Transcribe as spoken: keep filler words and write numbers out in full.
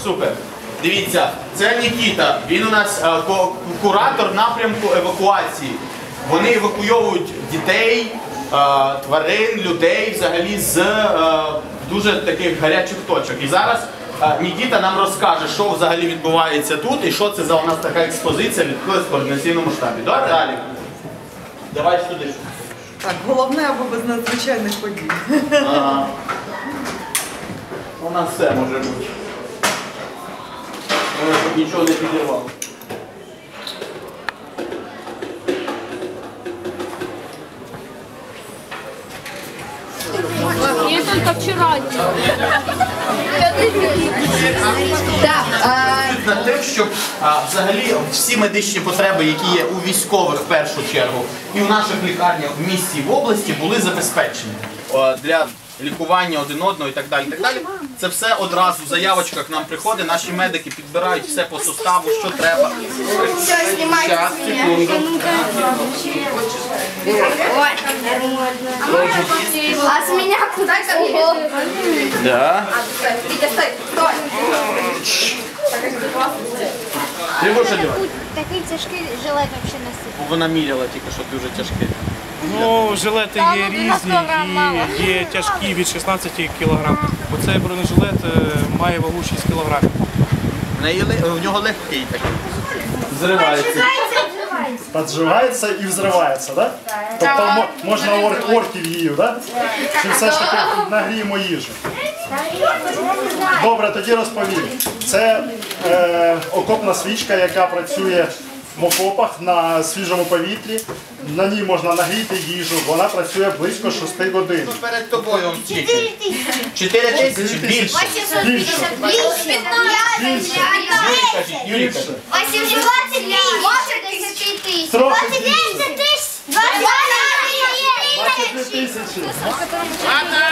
супер. Дивіться, це Нікіта, він у нас е, куратор напрямку евакуації. Вони евакуйовують дітей, е, тварин, людей взагалі з е, дуже таких гарячих точок. І зараз е, Нікіта нам розкаже, що взагалі відбувається тут і що це за у нас така експозиція відбулась в координаційному штабі. Добре, далі? Давай сюди. Так, головне або без надзвичайних подій. Ага. У нас все може бути. Щоб нічого не підірвало. Я только вчера делала. Над тим, щоб а, взагалі всі медичні потреби, які є у військових в першу чергу, і у наших лікарнях в місті і в області, були забезпечені О, для лікування один одного і так далі. Так далі. Це все одразу в заявочках нам приходить, наші медики підбирають все по составу, що треба. Щас, секунду. А с меня куда ко Да. Витя, стой, стой. Ти будеш одягати? Такий тяжкий жилет взагалі носити. Вона міряла тільки, що дуже тяжкий. Ну, жилети Та, є ну, дев'яносто різні грам мало. і є тяжкі від шістнадцяти кілограм. Оцей бронежилет е, має вагу шість кілограмів. В неї ле- в нього легкий такий. Зривається. Подживається і взривається, да? Тобто мо- можна ор- орків їв, да? Чи все ж таки нагріємо їжу? Добре, тоді розповім. Це е, окопна свічка, яка працює в окопах на свіжому повітрі. На ній можна нагріти їжу, вона працює близько шести годин. Перед тобою он скільки? Чотири тисячі? Більше. Більше. Більше. Юрій кажіть, Юрій кажіть. двадцать тысяч. Трохи двадцать більше. тысяч. двадцать двадцять дві тисячі. тысяч.